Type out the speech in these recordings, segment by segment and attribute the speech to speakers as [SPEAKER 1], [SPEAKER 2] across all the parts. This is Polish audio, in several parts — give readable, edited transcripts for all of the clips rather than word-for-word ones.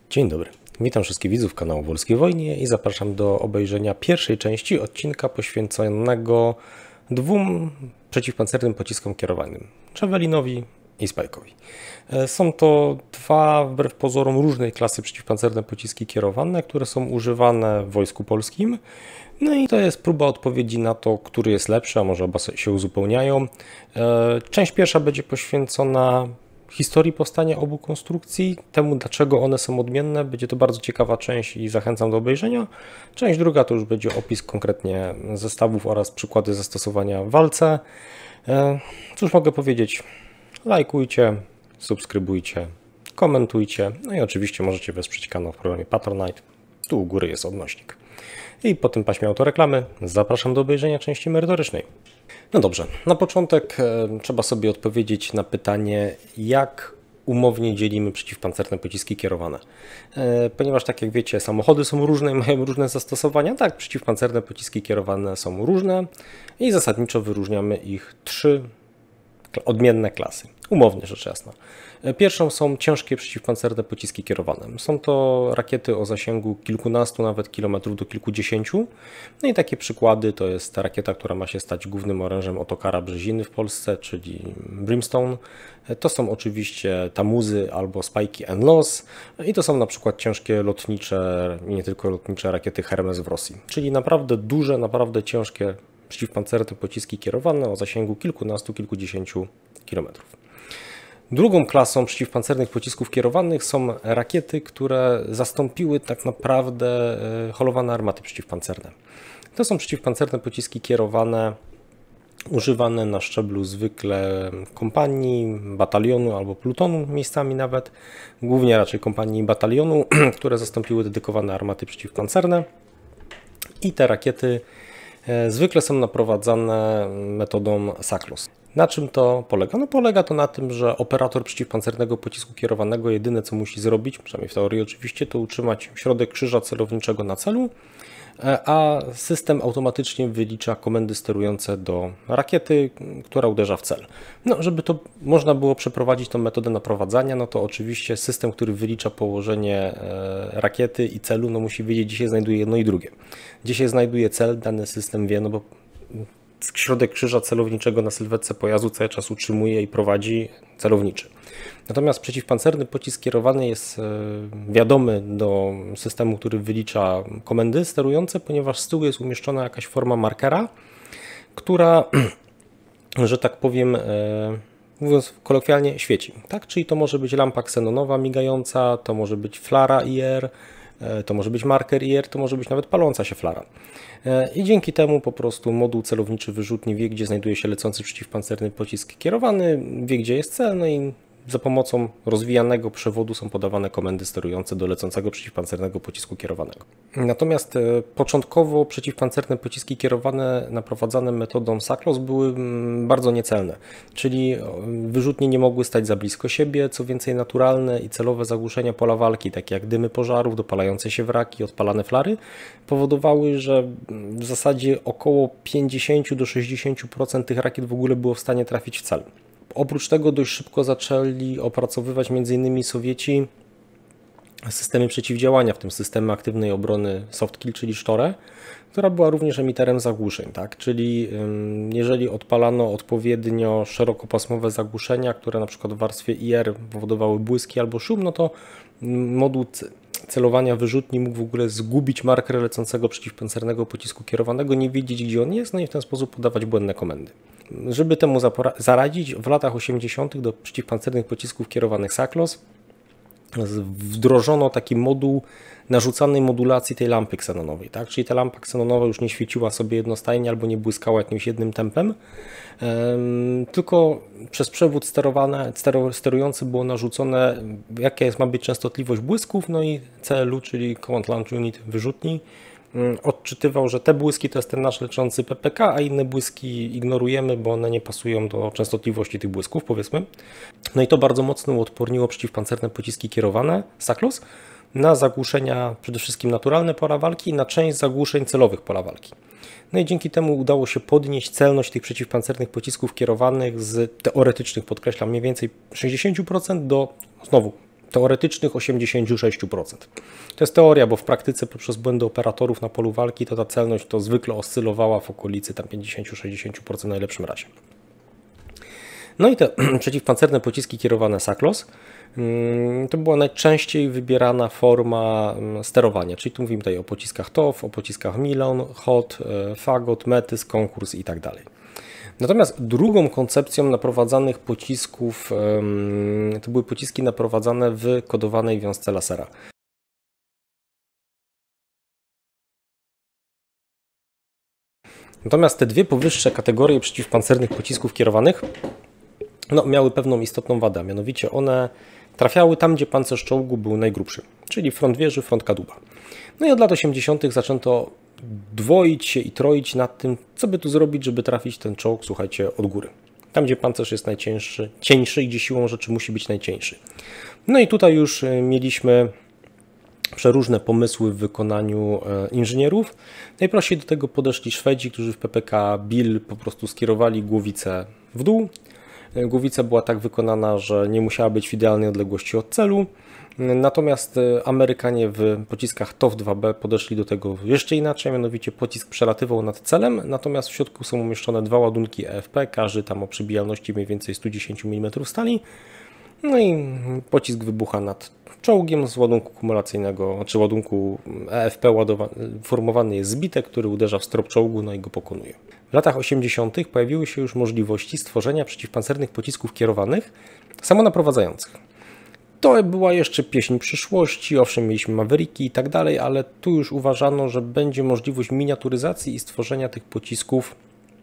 [SPEAKER 1] Dzień dobry, witam wszystkich widzów kanału Wolskiej Wojnie i zapraszam do obejrzenia pierwszej części odcinka poświęconego dwóm przeciwpancernym pociskom kierowanym, Javelinowi i Spike'owi. Są to dwa wbrew pozorom różnej klasy przeciwpancerne pociski kierowane, które są używane w Wojsku Polskim. No i to jest próba odpowiedzi na to, który jest lepszy, a może oba się uzupełniają. Część pierwsza będzie poświęcona historii powstania obu konstrukcji, temu dlaczego one są odmienne. Będzie to bardzo ciekawa część i zachęcam do obejrzenia. Część druga to już będzie opis konkretnie zestawów oraz przykłady zastosowania w walce. Cóż mogę powiedzieć? Lajkujcie, subskrybujcie, komentujcie, no i oczywiście możecie wesprzeć kanał w programie Patronite. Tu u góry jest odnośnik. I po tym paśmie autoreklamy zapraszam do obejrzenia części merytorycznej. No dobrze, na początek trzeba sobie odpowiedzieć na pytanie, jak umownie dzielimy przeciwpancerne pociski kierowane. Ponieważ tak jak wiecie, samochody są różne i mają różne zastosowania, tak przeciwpancerne pociski kierowane są różne i zasadniczo wyróżniamy ich trzy odmienne klasy. Umownie rzecz jasna. Pierwszą są ciężkie przeciwpancerne pociski kierowane. Są to rakiety o zasięgu kilkunastu nawet kilometrów do kilkudziesięciu. No i takie przykłady to jest ta rakieta, która ma się stać głównym orężem Otokara Brzeziny w Polsce, czyli Brimstone. To są oczywiście Tamuzy albo Spike'i and Loss. I to są na przykład ciężkie lotnicze i nie tylko lotnicze rakiety Hermes w Rosji. Czyli naprawdę duże, naprawdę ciężkie przeciwpancerne pociski kierowane o zasięgu kilkunastu, kilkudziesięciu kilometrów. Drugą klasą przeciwpancernych pocisków kierowanych są rakiety, które zastąpiły tak naprawdę holowane armaty przeciwpancerne. To są przeciwpancerne pociski kierowane, używane na szczeblu zwykle kompanii, batalionu albo plutonu miejscami nawet, głównie raczej kompanii i batalionu, które zastąpiły dedykowane armaty przeciwpancerne. I te rakiety zwykle są naprowadzane metodą SACLOS. Na czym to polega? No polega to na tym, że operator przeciwpancernego pocisku kierowanego jedyne co musi zrobić, przynajmniej w teorii oczywiście, to utrzymać środek krzyża celowniczego na celu, a system automatycznie wylicza komendy sterujące do rakiety, która uderza w cel. No, żeby to można było przeprowadzić tą metodę naprowadzania, no to oczywiście system, który wylicza położenie rakiety i celu, no musi wiedzieć, gdzie się znajduje jedno i drugie. Gdzie się znajduje cel, dany system wie, no bo środek krzyża celowniczego na sylwetce pojazdu cały czas utrzymuje i prowadzi celowniczy. Natomiast przeciwpancerny pocisk kierowany jest wiadomy do systemu, który wylicza komendy sterujące, ponieważ z tyłu jest umieszczona jakaś forma markera, która, że tak powiem, mówiąc kolokwialnie, świeci. Tak? Czyli to może być lampa ksenonowa migająca, to może być flara IR, to może być marker IR, to może być nawet paląca się flara. I dzięki temu po prostu moduł celowniczy wyrzutni wie, gdzie znajduje się lecący przeciwpancerny pocisk kierowany, wie, gdzie jest cel, no i za pomocą rozwijanego przewodu są podawane komendy sterujące do lecącego przeciwpancernego pocisku kierowanego. Natomiast początkowo przeciwpancerne pociski kierowane naprowadzane metodą SACLOS były bardzo niecelne, czyli wyrzutnie nie mogły stać za blisko siebie, co więcej naturalne i celowe zagłuszenia pola walki, takie jak dymy pożarów, dopalające się wraki, odpalane flary, powodowały, że w zasadzie około 50 do 60% tych rakiet w ogóle było w stanie trafić w cel. Oprócz tego dość szybko zaczęli opracowywać m.in. Sowieci systemy przeciwdziałania, w tym systemy aktywnej obrony Softkill, czyli Sztorę, która była również emiterem zagłuszeń. Tak? Czyli jeżeli odpalano odpowiednio szerokopasmowe zagłuszenia, które na przykład w warstwie IR powodowały błyski albo szum, no to moduł celowania wyrzutni mógł w ogóle zgubić marker lecącego przeciwpancernego pocisku kierowanego, nie wiedzieć, gdzie on jest, no i w ten sposób podawać błędne komendy. Żeby temu zaradzić, w latach 80. do przeciwpancernych pocisków kierowanych SACLOS wdrożono taki moduł narzucanej modulacji tej lampy ksenonowej. Tak? Czyli ta lampa ksenonowa już nie świeciła sobie jednostajnie albo nie błyskała jakimś jednym tempem, tylko przez przewód sterujący było narzucone, jaka ma być częstotliwość błysków, no i CLU, czyli Command Launch Unit wyrzutni, odczytywał, że te błyski to jest ten nasz leczący PPK, a inne błyski ignorujemy, bo one nie pasują do częstotliwości tych błysków, powiedzmy. No i to bardzo mocno uodporniło przeciwpancerne pociski kierowane SACLOS na zagłuszenia przede wszystkim naturalne pola walki i na część zagłuszeń celowych pola walki. No i dzięki temu udało się podnieść celność tych przeciwpancernych pocisków kierowanych z teoretycznych, podkreślam, mniej więcej 60% do znowu teoretycznych 86%. To jest teoria, bo w praktyce poprzez błędy operatorów na polu walki to ta celność to zwykle oscylowała w okolicy tam 50-60% w najlepszym razie. No i te przeciwpancerne pociski kierowane SACLOS to była najczęściej wybierana forma sterowania, czyli tu mówimy tutaj o pociskach TOW, o pociskach Milon, HOT, Fagot, Metys, Konkurs i tak dalej. Natomiast drugą koncepcją naprowadzanych pocisków to były pociski naprowadzane w kodowanej wiązce lasera. Natomiast te dwie powyższe kategorie przeciwpancernych pocisków kierowanych miały pewną istotną wadę, mianowicie one trafiały tam, gdzie pancerz czołgu był najgrubszy, czyli front wieży, front kadłuba. No i od lat 80. zaczęto dwoić się i troić nad tym, co by tu zrobić, żeby trafić ten czołg, słuchajcie, od góry. Tam, gdzie pancerz jest cieńszy i gdzie siłą rzeczy musi być najcieńszy. No i tutaj już mieliśmy przeróżne pomysły w wykonaniu inżynierów. Najprościej do tego podeszli Szwedzi, którzy w PPK Bill po prostu skierowali głowicę w dół. Głowica była tak wykonana, że nie musiała być w idealnej odległości od celu. Natomiast Amerykanie w pociskach TOW-2B podeszli do tego jeszcze inaczej, mianowicie pocisk przelatywał nad celem, natomiast w środku są umieszczone dwa ładunki EFP, każdy tam o przybijalności mniej więcej 110 mm stali. No i pocisk wybucha nad czołgiem z ładunku kumulacyjnego, czy ładunku EFP formowany jest zbitek, który uderza w strop czołgu, no i go pokonuje. W latach 80. pojawiły się już możliwości stworzenia przeciwpancernych pocisków kierowanych samonaprowadzających. To była jeszcze pieśń przyszłości, owszem, mieliśmy Mavericki i tak dalej, ale tu już uważano, że będzie możliwość miniaturyzacji i stworzenia tych pocisków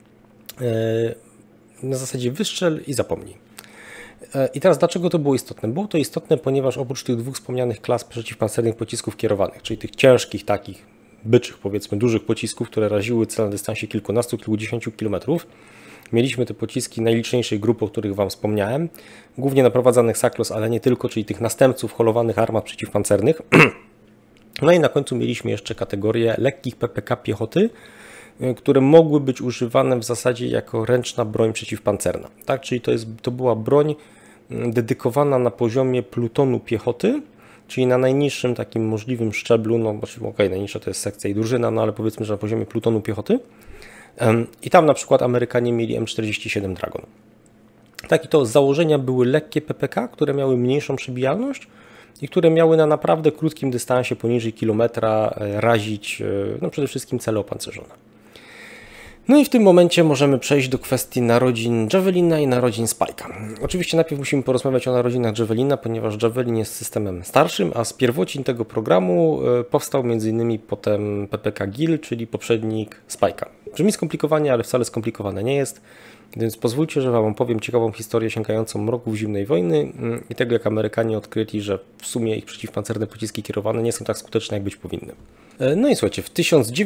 [SPEAKER 1] na zasadzie wystrzel i zapomnij. I teraz dlaczego to było istotne? Było to istotne, ponieważ oprócz tych dwóch wspomnianych klas przeciwpancernych pocisków kierowanych, czyli tych ciężkich, takich byczych, powiedzmy, dużych pocisków, które raziły cel na dystansie kilkunastu, kilkudziesięciu kilometrów, mieliśmy te pociski najliczniejszej grupy, o których Wam wspomniałem, głównie naprowadzanych SACLOS, ale nie tylko, czyli tych następców holowanych armat przeciwpancernych. No i na końcu mieliśmy jeszcze kategorię lekkich PPK piechoty, które mogły być używane w zasadzie jako ręczna broń przeciwpancerna. Tak? Czyli to była broń dedykowana na poziomie plutonu piechoty, czyli na najniższym takim możliwym szczeblu, no okej, najniższa to jest sekcja i drużyna, no ale powiedzmy, że na poziomie plutonu piechoty. I tam na przykład Amerykanie mieli M47 Dragon. Tak, i to z założenia były lekkie PPK, które miały mniejszą przebijalność i które miały na naprawdę krótkim dystansie poniżej kilometra razić przede wszystkim cele opancerzone. No i w tym momencie możemy przejść do kwestii narodzin Javelina i narodzin Spike'a. Oczywiście najpierw musimy porozmawiać o narodzinach Javelina, ponieważ Javelin jest systemem starszym, a z pierwocin tego programu powstał m.in. potem PPK GIL, czyli poprzednik Spike'a. Brzmi skomplikowanie, ale wcale skomplikowane nie jest, więc pozwólcie, że Wam opowiem ciekawą historię sięgającą mroków zimnej wojny i tego, jak Amerykanie odkryli, że w sumie ich przeciwpancerne pociski kierowane nie są tak skuteczne, jak być powinny. No i słuchajcie, w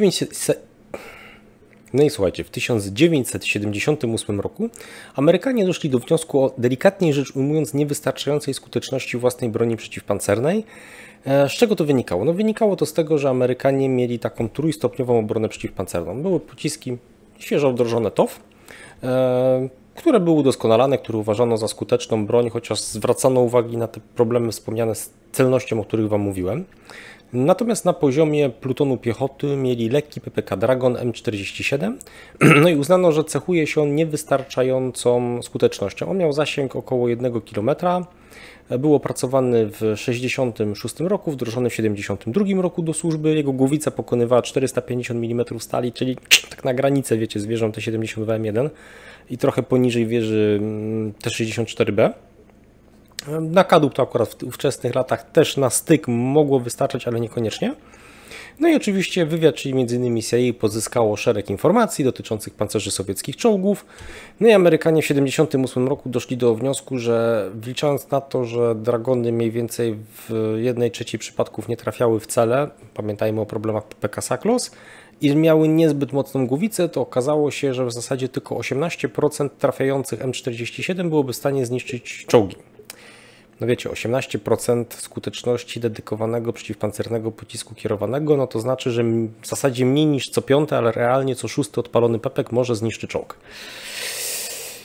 [SPEAKER 1] 1978 roku Amerykanie doszli do wniosku o, delikatniej rzecz ujmując, niewystarczającej skuteczności własnej broni przeciwpancernej. Z czego to wynikało? No wynikało to z tego, że Amerykanie mieli taką trójstopniową obronę przeciwpancerną. Były pociski świeżo wdrożone TOW, które były udoskonalane, które uważano za skuteczną broń, chociaż zwracano uwagi na te problemy wspomniane z celnością, o których Wam mówiłem. Natomiast na poziomie plutonu piechoty mieli lekki PPK Dragon M47, no i uznano, że cechuje się on niewystarczającą skutecznością. On miał zasięg około 1 km, był opracowany w 1966 roku, wdrożony w 1972 roku do służby. Jego głowica pokonywała 450 mm stali, czyli tak na granicę, wiecie, z wieżą T-72 M1 i trochę poniżej wieży T-64B. Na kadłub to akurat w ówczesnych latach też na styk mogło wystarczać, ale niekoniecznie. No i oczywiście wywiad, czyli m.in. CIA pozyskało szereg informacji dotyczących pancerzy sowieckich czołgów. No i Amerykanie w 1978 roku doszli do wniosku, że wliczając na to, że Dragony mniej więcej w 1/3 przypadków nie trafiały w cele, pamiętajmy o problemach PPK SACLOS, i miały niezbyt mocną głowicę, to okazało się, że w zasadzie tylko 18% trafiających M47 byłoby w stanie zniszczyć czołgi. No wiecie, 18% skuteczności dedykowanego przeciwpancernego pocisku kierowanego, no to znaczy, że w zasadzie mniej niż co piąty, ale realnie co szósty odpalony pepek może zniszczyć czołg.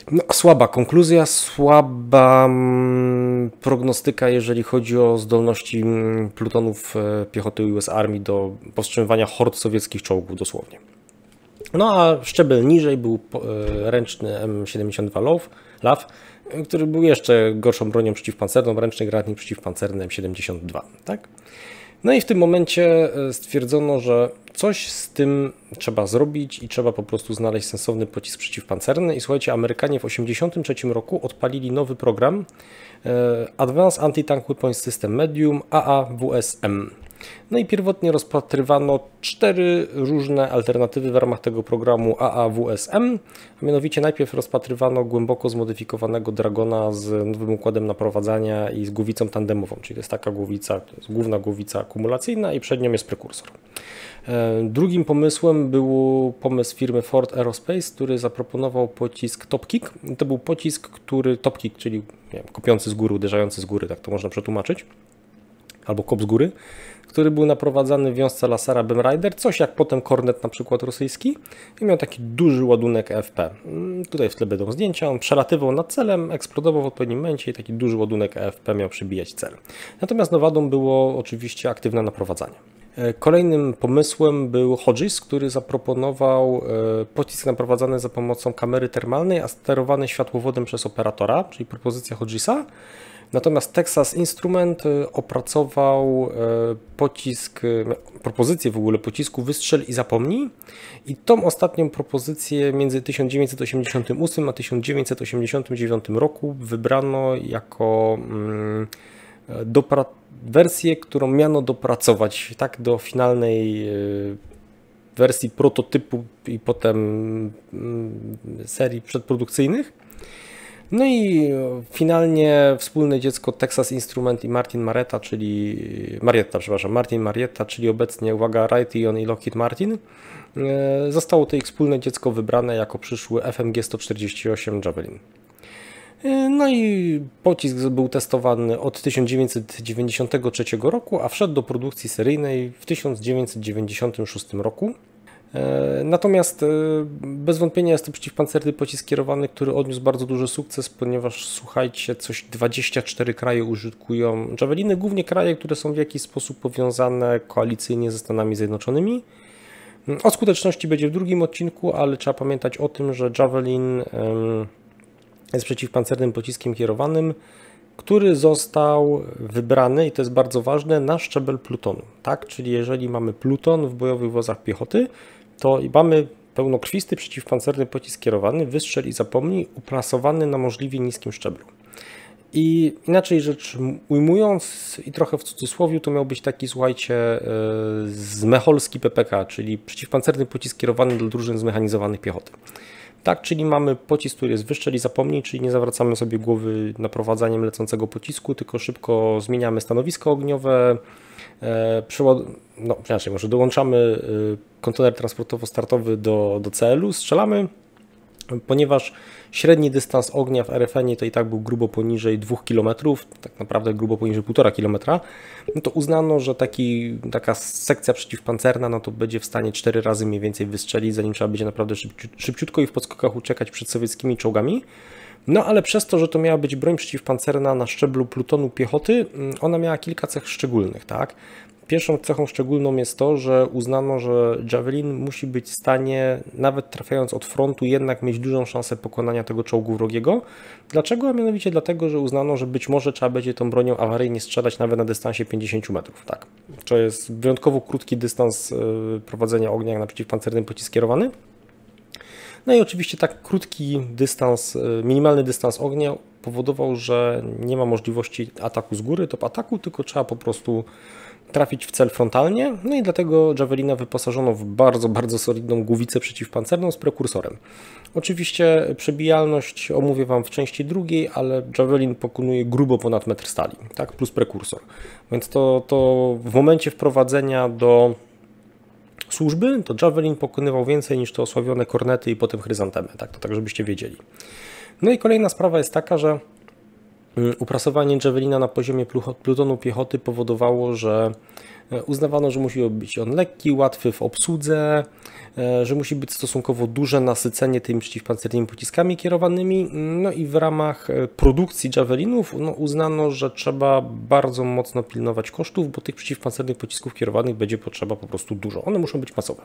[SPEAKER 1] No, słaba konkluzja, słaba prognostyka, jeżeli chodzi o zdolności plutonów piechoty US Army do powstrzymywania hord sowieckich czołgów dosłownie. No a szczebel niżej był ręczny M72 LAW, który był jeszcze gorszą bronią przeciwpancerną, ręczny granatnik przeciwpancerny M72. Tak? No i w tym momencie stwierdzono, że coś z tym trzeba zrobić i trzeba po prostu znaleźć sensowny pocisk przeciwpancerny. I słuchajcie, Amerykanie w 1983 roku odpalili nowy program Advanced Anti-Tank Weapon System Medium AAWSM. No i pierwotnie rozpatrywano 4 różne alternatywy w ramach tego programu AAWSM, a mianowicie najpierw rozpatrywano głęboko zmodyfikowanego Dragona z nowym układem naprowadzania i z głowicą tandemową, czyli to jest taka głowica, to jest główna głowica akumulacyjna i przed nią jest prekursor. Drugim pomysłem był pomysł firmy Ford Aerospace, który zaproponował pocisk Topkick. To był pocisk, który Topkick, czyli nie wiem, kopiący z góry, uderzający z góry, tak to można przetłumaczyć, albo kop z góry, który był naprowadzany w wiązce lasera Beam Rider, coś jak potem Kornet na przykład rosyjski i miał taki duży ładunek EFP. Tutaj w tle będą zdjęcia, on przelatywał nad celem, eksplodował w odpowiednim momencie i taki duży ładunek EFP miał przybijać cel. Natomiast wadą było oczywiście aktywne naprowadzanie. Kolejnym pomysłem był Hodges, który zaproponował pocisk naprowadzany za pomocą kamery termalnej, a sterowany światłowodem przez operatora, czyli propozycja Hodgesa. Natomiast Texas Instrument opracował propozycję w ogóle pocisku wystrzel i zapomnij. I tą ostatnią propozycję między 1988 a 1989 roku wybrano jako wersję, którą miano dopracować tak do finalnej wersji prototypu i potem serii przedprodukcyjnych. No i finalnie wspólne dziecko Texas Instrument i Martin Marietta, czyli obecnie, uwaga, Raytheon i Lockheed Martin. Zostało to ich wspólne dziecko wybrane jako przyszły FMG-148 Javelin. No i pocisk był testowany od 1993 roku, a wszedł do produkcji seryjnej w 1996 roku. Natomiast bez wątpienia jest to przeciwpancerny pocisk kierowany, który odniósł bardzo duży sukces, ponieważ słuchajcie, coś 24 kraje użytkują Javeliny, głównie kraje, które są w jakiś sposób powiązane koalicyjnie ze Stanami Zjednoczonymi. O skuteczności będzie w drugim odcinku, ale trzeba pamiętać o tym, że Javelin jest przeciwpancernym pociskiem kierowanym, który został wybrany, i to jest bardzo ważne, na szczebel plutonu. Tak? Czyli jeżeli mamy pluton w bojowych wozach piechoty, to mamy pełnokrwisty przeciwpancerny pocisk kierowany, wystrzel i zapomnij, uplasowany na możliwie niskim szczeblu. I inaczej rzecz ujmując, i trochę w cudzysłowie, to miał być taki, słuchajcie, zmecholski PPK, czyli przeciwpancerny pocisk kierowany dla drużyn zmechanizowanych piechoty. Tak, czyli mamy pocisk, który jest wystrzel i zapomnij, czyli nie zawracamy sobie głowy naprowadzaniem lecącego pocisku, tylko szybko zmieniamy stanowisko ogniowe, może dołączamy kontener transportowo-startowy do celu, strzelamy, ponieważ średni dystans ognia w RFN-ie to i tak był grubo poniżej 2 km, tak naprawdę grubo poniżej 1,5 km, no to uznano, że taka sekcja przeciwpancerna no to będzie w stanie 4 razy mniej więcej wystrzelić, zanim trzeba będzie naprawdę szybciutko i w podskokach uciekać przed sowieckimi czołgami. No ale przez to, że to miała być broń przeciwpancerna na szczeblu plutonu piechoty, ona miała kilka cech szczególnych, tak? Pierwszą cechą szczególną jest to, że uznano, że Javelin musi być w stanie, nawet trafiając od frontu, jednak mieć dużą szansę pokonania tego czołgu wrogiego. Dlaczego? A mianowicie dlatego, że uznano, że być może trzeba będzie tą bronią awaryjnie strzelać nawet na dystansie 50 metrów. Tak. To jest wyjątkowo krótki dystans prowadzenia ognia jak na przeciwpancernym pocisk kierowany. No i oczywiście tak krótki dystans, minimalny dystans ognia powodował, że nie ma możliwości ataku z góry, top ataku, tylko trzeba po prostu trafić w cel frontalnie. No i dlatego Javelina wyposażono w bardzo, bardzo solidną głowicę przeciwpancerną z prekursorem. Oczywiście przebijalność omówię Wam w części drugiej, ale Javelin pokonuje grubo ponad metr stali, tak, plus prekursor. Więc to w momencie wprowadzenia do służby, to Javelin pokonywał więcej niż te osławione kornety i potem chryzantemy, tak żebyście wiedzieli. No i kolejna sprawa jest taka, że Uprasowanie Javelina na poziomie plutonu piechoty powodowało, że uznawano, że musi być on lekki, łatwy w obsłudze, że musi być stosunkowo duże nasycenie tymi przeciwpancernymi pociskami kierowanymi. No i w ramach produkcji Javelinów uznano, że trzeba bardzo mocno pilnować kosztów, bo tych przeciwpancernych pocisków kierowanych będzie potrzeba po prostu dużo. One muszą być masowe.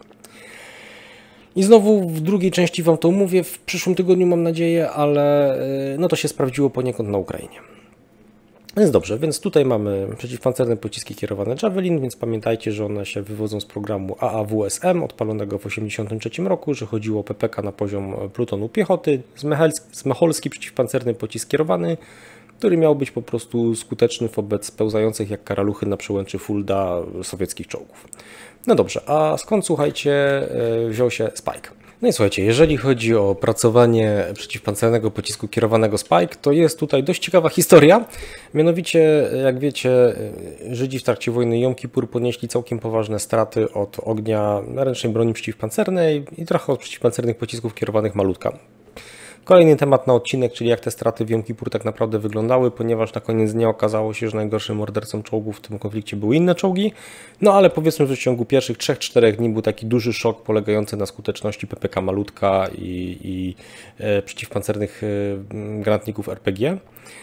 [SPEAKER 1] I znowu w drugiej części Wam to omówię w przyszłym tygodniu, mam nadzieję, ale no to się sprawdziło poniekąd na Ukrainie. Więc dobrze, więc tutaj mamy przeciwpancerne pociski kierowane Javelin, więc pamiętajcie, że one się wywodzą z programu AAWSM odpalonego w 1983 roku, że chodziło o PPK na poziom plutonu piechoty, Zmecholski przeciwpancerny pocisk kierowany, który miał być po prostu skuteczny wobec pełzających jak karaluchy na przełęczy Fulda sowieckich czołgów. No dobrze, a skąd, słuchajcie, wziął się Spike? No i słuchajcie, jeżeli chodzi o opracowanie przeciwpancernego pocisku kierowanego Spike, to jest tutaj dość ciekawa historia. Mianowicie, jak wiecie, Żydzi w trakcie wojny Jom Kippur ponieśli całkiem poważne straty od ognia ręcznej broni przeciwpancernej i trochę od przeciwpancernych pocisków kierowanych malutka. Kolejny temat na odcinek, czyli jak te straty w Jom Kippur tak naprawdę wyglądały, ponieważ na koniec dnia okazało się, że najgorszym mordercą czołgów w tym konflikcie były inne czołgi. No ale powiedzmy, że w ciągu pierwszych 3-4 dni był taki duży szok polegający na skuteczności PPK malutka i przeciwpancernych granatników RPG.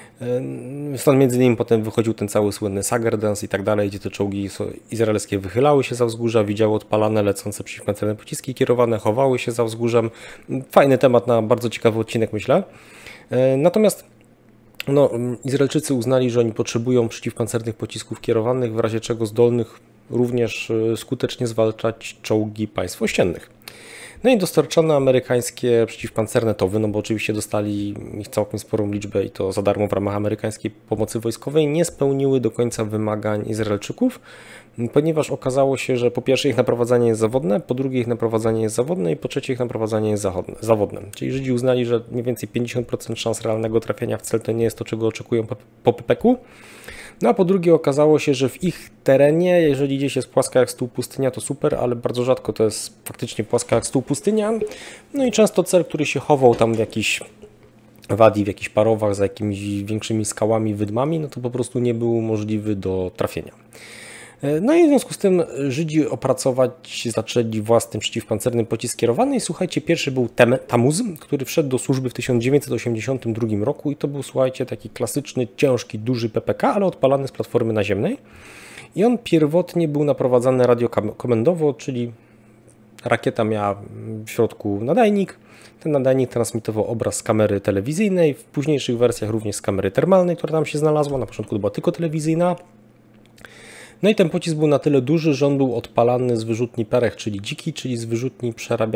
[SPEAKER 1] Stąd między innymi potem wychodził ten cały słynny Sager Dance i tak dalej, gdzie te czołgi izraelskie wychylały się za wzgórza, widziały odpalane lecące przeciwpancerne pociski kierowane, chowały się za wzgórzem. Fajny temat na bardzo ciekawy odcinek, myślę. Natomiast Izraelczycy uznali, że oni potrzebują przeciwpancernych pocisków kierowanych, w razie czego zdolnych również skutecznie zwalczać czołgi państw ościennych. No i dostarczone amerykańskie przeciwpancerne TOW-y, no bo oczywiście dostali ich całkiem sporą liczbę i to za darmo w ramach amerykańskiej pomocy wojskowej, nie spełniły do końca wymagań Izraelczyków, ponieważ okazało się, że po pierwsze ich naprowadzanie jest zawodne, po drugie ich naprowadzanie jest zawodne i po trzecie ich naprowadzanie jest zawodne. Czyli Żydzi uznali, że mniej więcej 50% szans realnego trafienia w cel to nie jest to, czego oczekują po PPK-u. No a po drugie okazało się, że w ich terenie, jeżeli gdzieś jest płaska jak stół pustynia, to super, ale bardzo rzadko to jest faktycznie płaska jak stół pustynia. No i często cel, który się chował tam w jakichś wadi, w jakichś parowach, za jakimiś większymi skałami, wydmami, no to po prostu nie był możliwy do trafienia. No i w związku z tym Żydzi opracować zaczęli własny przeciwpancerny pocisk kierowany i słuchajcie, pierwszy był Tamuz, który wszedł do służby w 1982 roku i to był, słuchajcie, taki klasyczny, ciężki, duży PPK, ale odpalany z platformy naziemnej i on pierwotnie był naprowadzany radiokomendowo, czyli rakieta miała w środku nadajnik. Ten nadajnik transmitował obraz z kamery telewizyjnej, w późniejszych wersjach również z kamery termalnej, która tam się znalazła, na początku to była tylko telewizyjna. No i ten pocisk był na tyle duży, że on był odpalany z wyrzutni Perech, czyli dziki, czyli z wyrzutni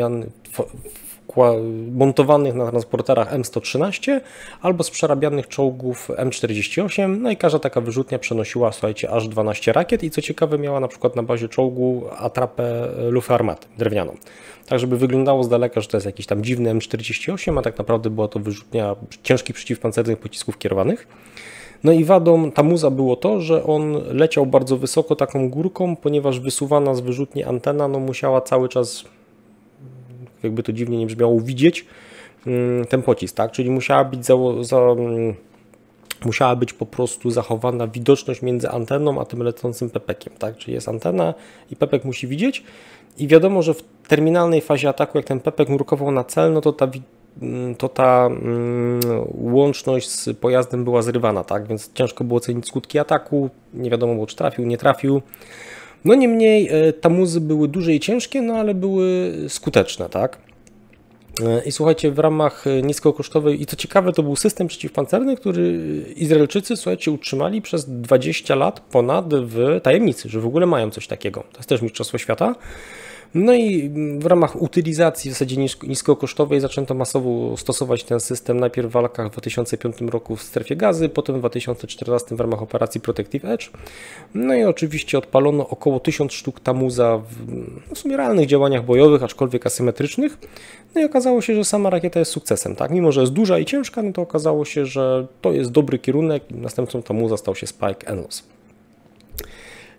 [SPEAKER 1] montowanych na transporterach M113 albo z przerabianych czołgów M48. No i każda taka wyrzutnia przenosiła, słuchajcie, aż 12 rakiet i co ciekawe miała na przykład na bazie czołgu atrapę lufy armaty drewnianą. Tak, żeby wyglądało z daleka, że to jest jakiś tam dziwny M48, a tak naprawdę była to wyrzutnia ciężkich przeciwpancernych pocisków kierowanych. No i wadą Tamuza było to, że on leciał bardzo wysoko taką górką, ponieważ wysuwana z wyrzutni antena musiała cały czas, jakby to dziwnie nie brzmiało, widzieć ten pocisk, tak? Czyli musiała być po prostu zachowana widoczność między anteną a tym lecącym pepekiem, tak? Czyli jest antena i pepek musi widzieć i wiadomo, że w terminalnej fazie ataku, jak ten pepek nurkował na cel, no to ta łączność z pojazdem była zrywana, tak? Więc ciężko było ocenić skutki ataku, nie wiadomo było, czy trafił, nie trafił. No niemniej Tamuzy były duże i ciężkie, no ale były skuteczne, tak? I słuchajcie, w ramach niskokosztowej, i co ciekawe, to był system przeciwpancerny, który Izraelczycy, słuchajcie, utrzymali przez 20 lat ponad w tajemnicy, że w ogóle mają coś takiego. To jest też mistrzostwo świata. No i w ramach utylizacji w zasadzie niskokosztowej zaczęto masowo stosować ten system najpierw w walkach w 2005 roku w strefie Gazy, potem w 2014 w ramach operacji Protective Edge. No i oczywiście odpalono około 1000 sztuk Tamuza w sumie realnych działaniach bojowych, aczkolwiek asymetrycznych. No i okazało się, że sama rakieta jest sukcesem, tak? Mimo że jest duża i ciężka, no to okazało się, że to jest dobry kierunek i następcą Tamuza stał się Spike Enlos.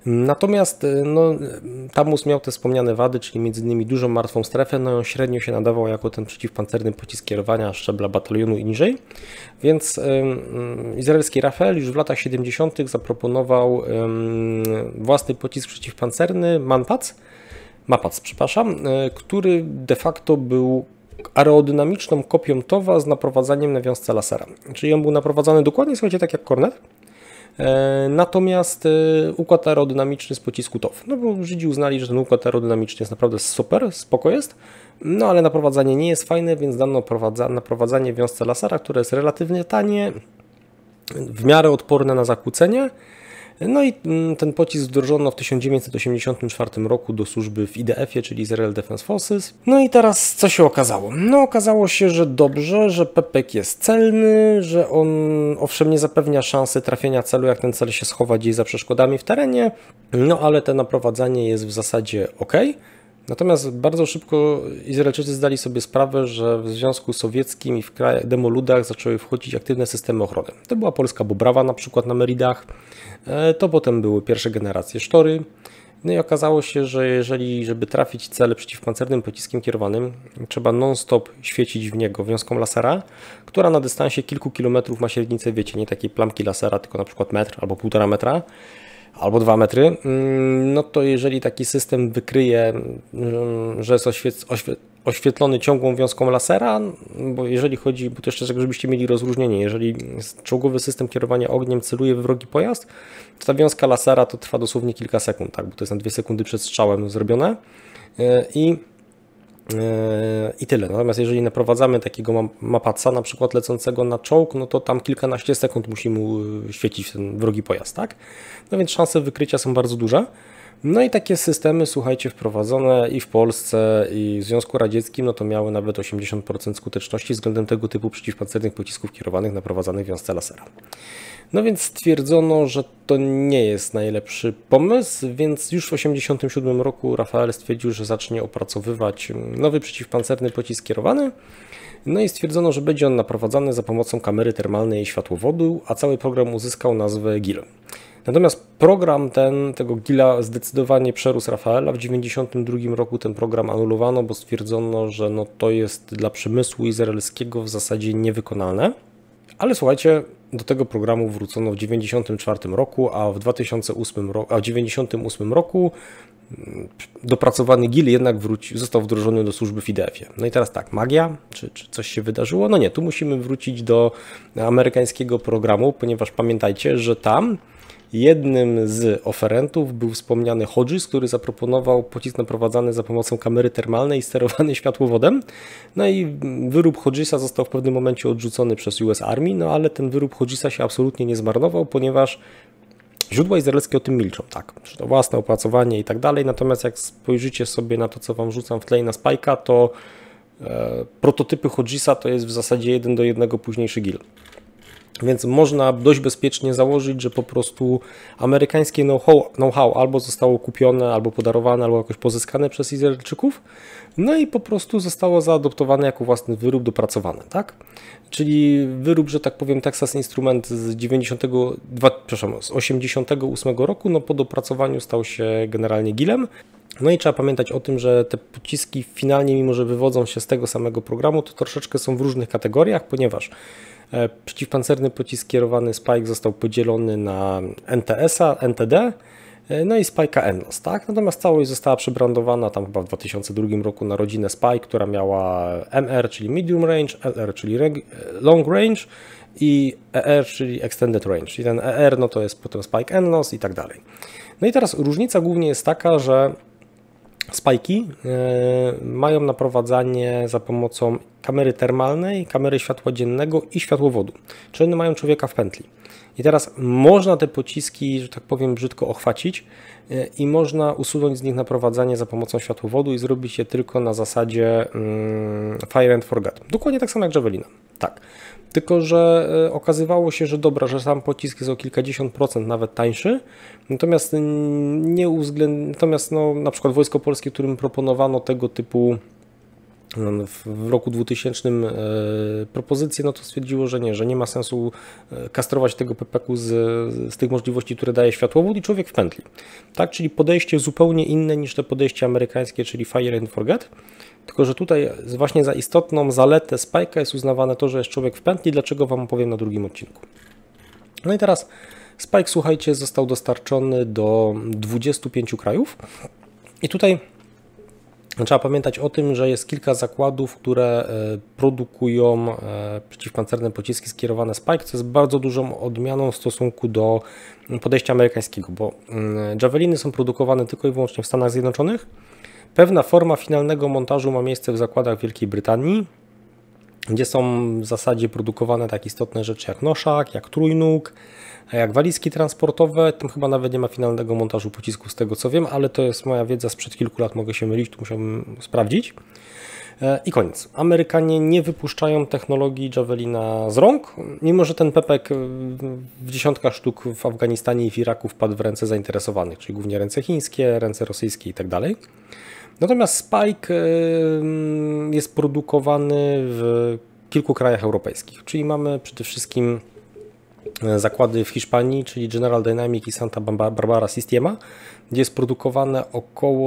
[SPEAKER 1] Natomiast no, Tamus miał te wspomniane wady, czyli m.in. dużą martwą strefę, no on średnio się nadawał jako ten przeciwpancerny pocisk kierowania szczebla batalionu i niżej, więc izraelski Rafael już w latach 70. zaproponował własny pocisk przeciwpancerny Mapac, przepraszam, który de facto był aerodynamiczną kopią TOW-a z naprowadzaniem na wiązce lasera. Czyli on był naprowadzany dokładnie, słuchajcie, tak jak Kornet, natomiast układ aerodynamiczny z pocisku TOW. No bo Żydzi uznali, że ten układ aerodynamiczny jest naprawdę super, spoko jest, no ale naprowadzanie nie jest fajne, więc dano naprowadzanie w wiązce lasera, które jest relatywnie tanie, w miarę odporne na zakłócenie. No i ten pocisk wdrożono w 1984 roku do służby w IDF-ie, czyli Israel Defense Forces. No i teraz co się okazało? No okazało się, że dobrze, że PPK jest celny, że on owszem nie zapewnia szansy trafienia celu, jak ten cel się schowa gdzieś za przeszkodami w terenie, no ale to naprowadzanie jest w zasadzie ok. Natomiast bardzo szybko Izraelczycy zdali sobie sprawę, że w Związku Sowieckim i w demoludach zaczęły wchodzić aktywne systemy ochrony. To była polska Bobrawa na przykład na Meridach, to potem były pierwsze generacje Sztory. No i okazało się, że żeby trafić cel przeciwpancernym pociskiem kierowanym, trzeba non-stop świecić w niego wiązką lasera, która na dystansie kilku kilometrów ma średnicę, wiecie, nie takiej plamki lasera, tylko na przykład metr albo 1,5 metra. Albo 2 metry, no to jeżeli taki system wykryje, że jest oświetlony ciągłą wiązką lasera, bo jeżeli chodzi, bo to jeszcze żebyście mieli rozróżnienie, jeżeli czołgowy system kierowania ogniem celuje w wrogi pojazd, to ta wiązka lasera to trwa dosłownie kilka sekund, tak, bo to jest na 2 sekundy przed strzałem zrobione i tyle. Natomiast jeżeli naprowadzamy takiego Mapaca, na przykład lecącego na czołg, no to tam kilkanaście sekund musi mu świecić ten wrogi pojazd, tak? No więc szanse wykrycia są bardzo duże. No i takie systemy, słuchajcie, wprowadzone i w Polsce, i w Związku Radzieckim, no to miały nawet 80% skuteczności względem tego typu przeciwpancernych pocisków kierowanych naprowadzanych w wiązce lasera. No więc stwierdzono, że to nie jest najlepszy pomysł, więc już w 1987 roku Rafael stwierdził, że zacznie opracowywać nowy przeciwpancerny pocisk kierowany. No i stwierdzono, że będzie on naprowadzany za pomocą kamery termalnej i światłowodu, a cały program uzyskał nazwę GIL. Natomiast program tego GIL-a zdecydowanie przerósł Rafaela. W 1992 roku ten program anulowano, bo stwierdzono, że no to jest dla przemysłu izraelskiego w zasadzie niewykonalne. Ale słuchajcie, do tego programu wrócono w 1994 roku, a w 1998 roku dopracowany GIL jednak został wdrożony do służby w IDF-ie. No i teraz tak, magia? Czy coś się wydarzyło? No nie, tu musimy wrócić do amerykańskiego programu, ponieważ pamiętajcie, że tam jednym z oferentów był wspomniany Hodges, który zaproponował pocisk naprowadzany za pomocą kamery termalnej i sterowany światłowodem. No i wyrób Hodgesa został w pewnym momencie odrzucony przez US Army, no ale ten wyrób Hodgesa się absolutnie nie zmarnował, ponieważ źródła izraelskie o tym milczą, tak, że to własne opracowanie i tak dalej, natomiast jak spojrzycie sobie na to, co wam rzucam w tle na Spike'a, to prototypy Hodgesa to jest w zasadzie 1 do 1 późniejszy GIL. Więc można dość bezpiecznie założyć, że po prostu amerykańskie know-how albo zostało kupione, albo podarowane, albo jakoś pozyskane przez Izraelczyków, no i po prostu zostało zaadoptowane jako własny wyrób dopracowany, tak? Czyli wyrób, że tak powiem, Texas Instrument z 88 roku, no po dopracowaniu stał się generalnie GIL-em. No i trzeba pamiętać o tym, że te pociski finalnie, mimo że wywodzą się z tego samego programu, to troszeczkę są w różnych kategoriach, ponieważ przeciwpancerny pocisk kierowany Spike został podzielony na NTS-a, NTD, no i Spike'a NLOS, tak? Natomiast całość została przebrandowana tam chyba w 2002 roku na rodzinę Spike, która miała MR, czyli Medium Range, LR, czyli Long Range i ER, czyli Extended Range. I ten ER, no to jest potem Spike NLOS i tak dalej. No i teraz różnica głównie jest taka, że Spike'i mają naprowadzanie za pomocą kamery termalnej, kamery światła dziennego i światłowodu, czyli one mają człowieka w pętli. I teraz można te pociski, że tak powiem, brzydko ochwacić i można usunąć z nich naprowadzanie za pomocą światłowodu i zrobić je tylko na zasadzie fire and forget. Dokładnie tak samo jak Javelina. Tak. Tylko że okazywało się, że dobra, że sam pocisk jest o kilkadziesiąt procent nawet tańszy, natomiast no, na przykład Wojsko Polskie, którym proponowano tego typu w roku 2000 propozycję, no to stwierdziło, że nie ma sensu kastrować tego PPK z tych możliwości, które daje światłowód i człowiek w pętli. Tak, czyli podejście zupełnie inne niż to podejście amerykańskie, czyli fire and forget. Tylko że tutaj właśnie za istotną zaletę Spike'a jest uznawane to, że jest człowiek w pętli, dlaczego Wam opowiem na drugim odcinku. No i teraz Spike, słuchajcie, został dostarczony do 25 krajów i tutaj trzeba pamiętać o tym, że jest kilka zakładów, które produkują przeciwpancerne pociski skierowane Spike, co jest bardzo dużą odmianą w stosunku do podejścia amerykańskiego, bo Javeliny są produkowane tylko i wyłącznie w Stanach Zjednoczonych. Pewna forma finalnego montażu ma miejsce w zakładach Wielkiej Brytanii, gdzie są w zasadzie produkowane tak istotne rzeczy jak noszak, jak trójnóg, jak walizki transportowe. Tam chyba nawet nie ma finalnego montażu pocisku z tego co wiem, ale to jest moja wiedza sprzed kilku lat, mogę się mylić, tu musiałbym sprawdzić. I koniec. Amerykanie nie wypuszczają technologii Javelina z rąk, mimo że ten pepek w dziesiątkach sztuk w Afganistanie i w Iraku wpadł w ręce zainteresowanych, czyli głównie ręce chińskie, ręce rosyjskie i tak dalej. Natomiast Spike jest produkowany w kilku krajach europejskich, czyli mamy przede wszystkim zakłady w Hiszpanii, czyli General Dynamics i Santa Barbara Sistema, gdzie jest produkowane około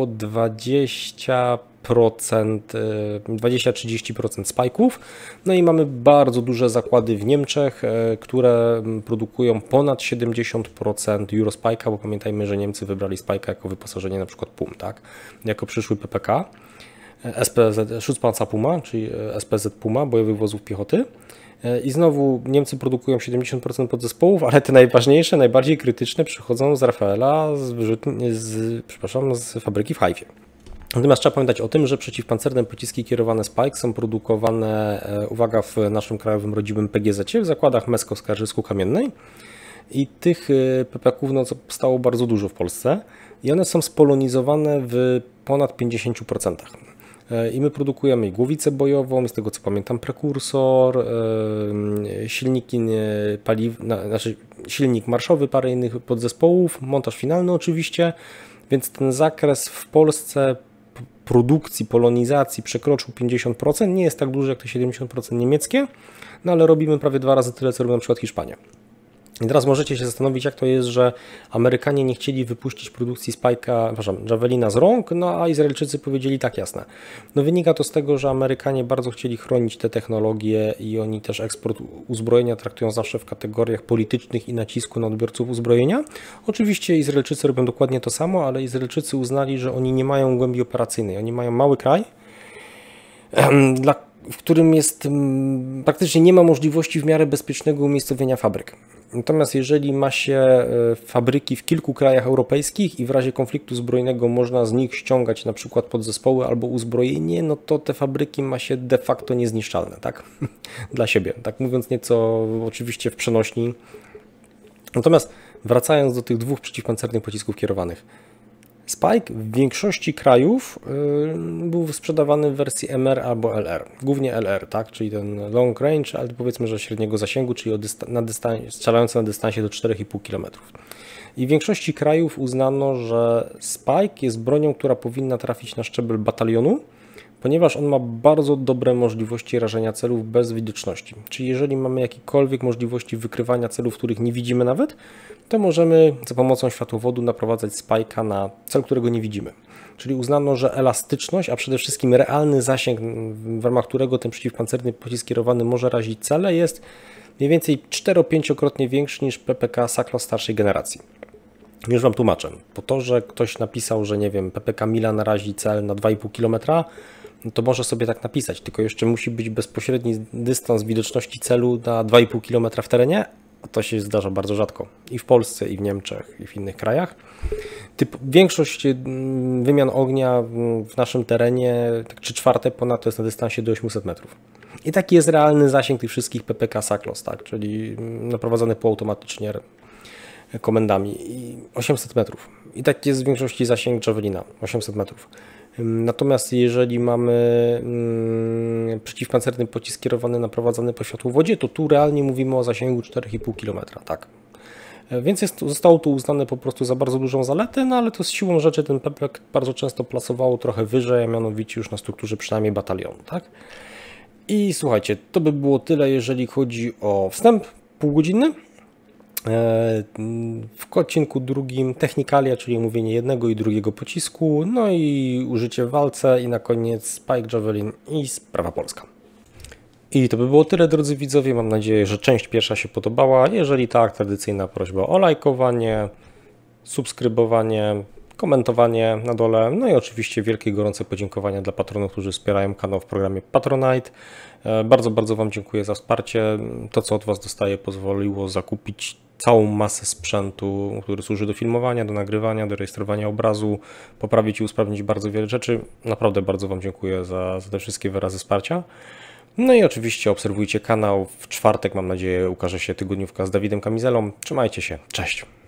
[SPEAKER 1] 20-30% spajków. No i mamy bardzo duże zakłady w Niemczech, które produkują ponad 70% Eurospike'a, bo pamiętajmy, że Niemcy wybrali Spike'a jako wyposażenie na przykład PUM, tak? Jako przyszły PPK. SPZ, Schutzpanzer Puma, czyli SPZ Puma, bojowych wozów piechoty. I znowu Niemcy produkują 70% podzespołów, ale te najważniejsze, najbardziej krytyczne przychodzą z Rafaela, z fabryki w Haifie. Natomiast trzeba pamiętać o tym, że przeciwpancerne pociski kierowane Spike są produkowane, uwaga, w naszym krajowym rodzimym PGZ-cie, w zakładach Mesko w Skarżysku-Kamiennej. I tych PPK-ów no, powstało bardzo dużo w Polsce i one są spolonizowane w ponad 50%. I my produkujemy głowicę bojową, z tego co pamiętam prekursor, silniki znaczy silnik marszowy parę innych podzespołów, montaż finalny oczywiście, więc ten zakres w Polsce produkcji, polonizacji przekroczył 50%, nie jest tak duży jak te 70% niemieckie, no ale robimy prawie 2 razy tyle, co robi na przykład Hiszpania. I teraz możecie się zastanowić, jak to jest, że Amerykanie nie chcieli wypuścić produkcji Javelina z rąk, no a Izraelczycy powiedzieli tak, jasne. No wynika to z tego, że Amerykanie bardzo chcieli chronić te technologie i oni też eksport uzbrojenia traktują zawsze w kategoriach politycznych i nacisku na odbiorców uzbrojenia. Oczywiście Izraelczycy robią dokładnie to samo, ale Izraelczycy uznali, że oni nie mają głębi operacyjnej. Oni mają mały kraj, w którym jest praktycznie nie ma możliwości w miarę bezpiecznego umiejscowienia fabryk. Natomiast jeżeli ma się fabryki w kilku krajach europejskich i w razie konfliktu zbrojnego można z nich ściągać na przykład podzespoły albo uzbrojenie, no to te fabryki ma się de facto niezniszczalne, tak? Dla siebie, tak mówiąc nieco oczywiście w przenośni. Natomiast wracając do tych dwóch przeciwpancernych pocisków kierowanych. Spike w większości krajów był sprzedawany w wersji MR albo LR, głównie LR, tak? Czyli ten long range, ale powiedzmy, że średniego zasięgu, czyli strzelający na dystansie do 4,5 km. I w większości krajów uznano, że Spike jest bronią, która powinna trafić na szczebel batalionu, ponieważ on ma bardzo dobre możliwości rażenia celów bez widoczności. Czyli jeżeli mamy jakiekolwiek możliwości wykrywania celów, których nie widzimy nawet, to możemy za pomocą światłowodu naprowadzać Spike'a na cel, którego nie widzimy. Czyli uznano, że elastyczność, a przede wszystkim realny zasięg, w ramach którego ten przeciwpancerny pocisk kierowany może razić cele, jest mniej więcej 4-5-krotnie większy niż PPK Saklo starszej generacji. Już Wam tłumaczę. Po to, że ktoś napisał, że nie wiem, PPK Mila narazi cel na 2,5 km, to może sobie tak napisać, tylko jeszcze musi być bezpośredni dystans widoczności celu na 2,5 km w terenie, a to się zdarza bardzo rzadko i w Polsce, i w Niemczech, i w innych krajach. Większość wymian ognia w naszym terenie, tak 3/4 ponad, to jest na dystansie do 800 metrów. I taki jest realny zasięg tych wszystkich PPK Saklos, tak, czyli naprowadzane półautomatycznie komendami, 800 metrów. I taki jest w większości zasięg Javelina, 800 metrów. Natomiast jeżeli mamy przeciwpancerny pocisk kierowany naprowadzany po światłowodzie, to tu realnie mówimy o zasięgu 4,5 km, tak. Więc zostało to uznane po prostu za bardzo dużą zaletę, no ale to z siłą rzeczy ten PPK bardzo często plasowało trochę wyżej, a mianowicie już na strukturze przynajmniej batalionu, tak? I słuchajcie, to by było tyle, jeżeli chodzi o wstęp półgodzinny. W odcinku drugim technikalia, czyli mówienie jednego i drugiego pocisku, no i użycie w walce i na koniec Spike Javelin i sprawa polska. I to by było tyle, drodzy widzowie. Mam nadzieję, że część pierwsza się podobała. Jeżeli tak, tradycyjna prośba o lajkowanie, subskrybowanie, komentowanie na dole. No i oczywiście wielkie, gorące podziękowania dla patronów, którzy wspierają kanał w programie Patronite. Bardzo, bardzo Wam dziękuję za wsparcie. To, co od Was dostaję, pozwoliło zakupić całą masę sprzętu, który służy do filmowania, do nagrywania, do rejestrowania obrazu, poprawić i usprawnić bardzo wiele rzeczy. Naprawdę bardzo Wam dziękuję za te wszystkie wyrazy wsparcia. No i oczywiście obserwujcie kanał. W czwartek, mam nadzieję, ukaże się tygodniówka z Dawidem Kamizelą. Trzymajcie się. Cześć.